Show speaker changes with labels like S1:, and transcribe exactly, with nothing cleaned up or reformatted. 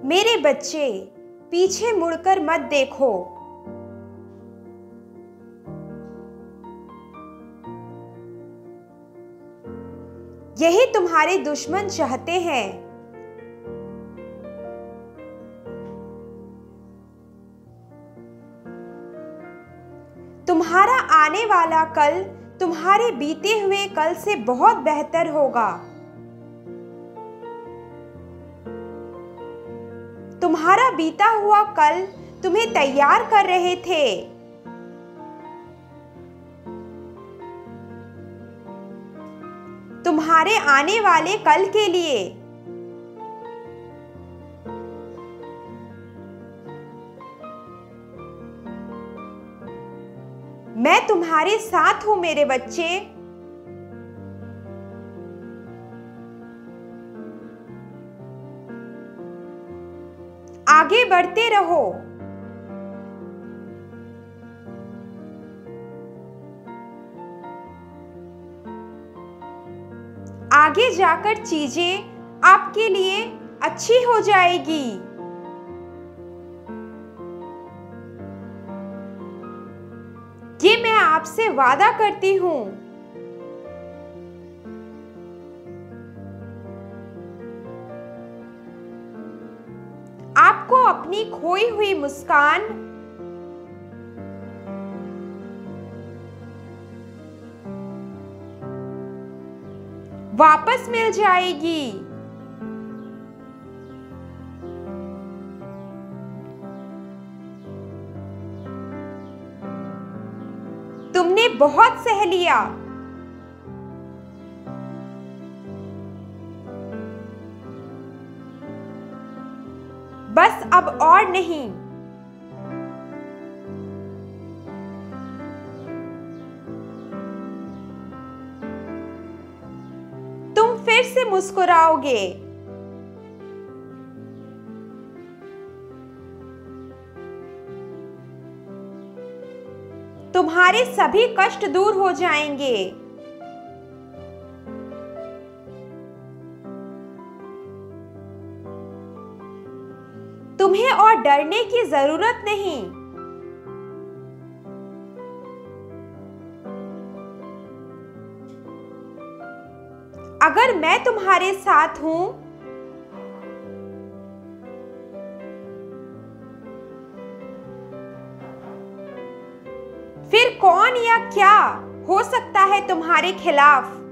S1: मेरे बच्चे, पीछे मुड़कर मत देखो। यही तुम्हारे दुश्मन चाहते हैं। तुम्हारा आने वाला कल तुम्हारे बीते हुए कल से बहुत बेहतर होगा। तुम्हारा बीता हुआ कल तुम्हें तैयार कर रहे थे। तुम्हारे आने वाले कल के लिए। मैं तुम्हारे साथ हूं मेरे बच्चे। आगे बढ़ते रहो। आगे जाकर चीजें आपके लिए अच्छी हो जाएगी। ये मैं आपसे वादा करती हूं। आपको अपनी खोई हुई मुस्कान वापस मिल जाएगी। तुमने बहुत सह लिया। बस अब और नहीं। तुम फिर से मुस्कुराओगे। तुम्हारे सभी कष्ट दूर हो जाएंगे। तुम्हें और डरने की जरूरत नहीं। अगर मैं तुम्हारे साथ हूं, फिर कौन या क्या हो सकता है तुम्हारे खिलाफ।